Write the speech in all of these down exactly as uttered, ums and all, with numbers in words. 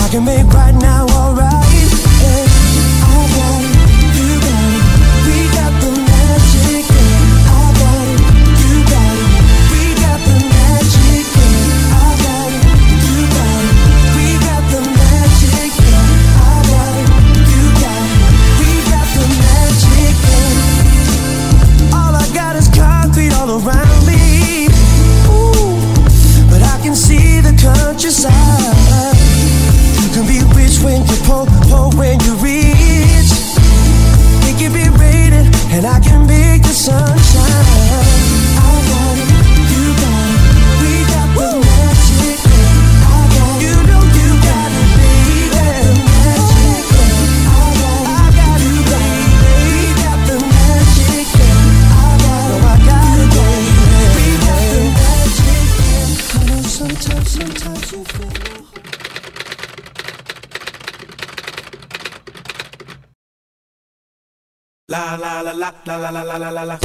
I can make right now alright. Hey, I got it, you got it, we got the magic. Yeah, I got it, you got it, we got the magic. Yeah, I got it, you got it, we got the magic. Yeah, I got it, you got it, we got the magic. Yeah. All I got is concrete all around me. Ooh, but I can see the countryside. You can be rich when you poor, poor when you rich. It can be raining and I can make the sunshine. I got it, you got it, we got the magic. I got it, you know you got it, baby. Magic, I got it, I got it, baby. We got the magic. I got it, I got it, baby. We got the magic. I know sometimes, sometimes you feel. La la la la la la la la la la la.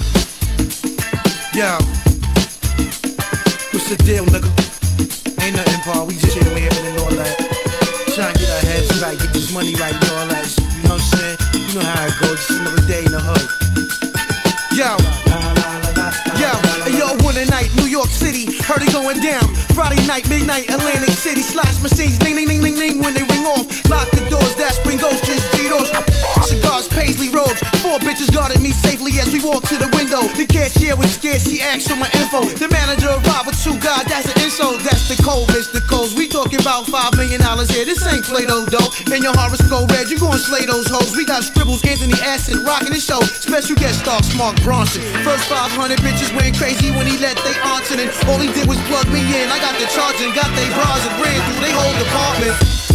Yo, what's the deal, nigga? Ain't nothing, Paul. We just here living and all that. Trying to get our heads right, get this money right and all that. You know what I'm saying? You know how it goes. Just another day in the hood. Yo, yo, yo, one night, New York City, heard it going down. Friday night, midnight, Atlantic City, slash machines, ding, ding, ding, ding, ding, when they ring off. Lock the doors, that's Spring Ghost, just G-Dos. Cigars, paisley robes, four bitches guarded me safely as we walked to the window. The cashier was scared, she asked for my info. The manager arrived with two guys, that's an insult. That's the cold, Mister Coles. We talking about five million dollars here. This ain't Play-Doh, though. And your horoscope red, you gon' slay those hoes. We got scribbles, Anthony Acid, rocking the show. Special guest star, Mark Bronson. First five hundred bitches went crazy when he let they aunts in. And all he did was plug me in. I got the charge and got they bras and ran through they whole department.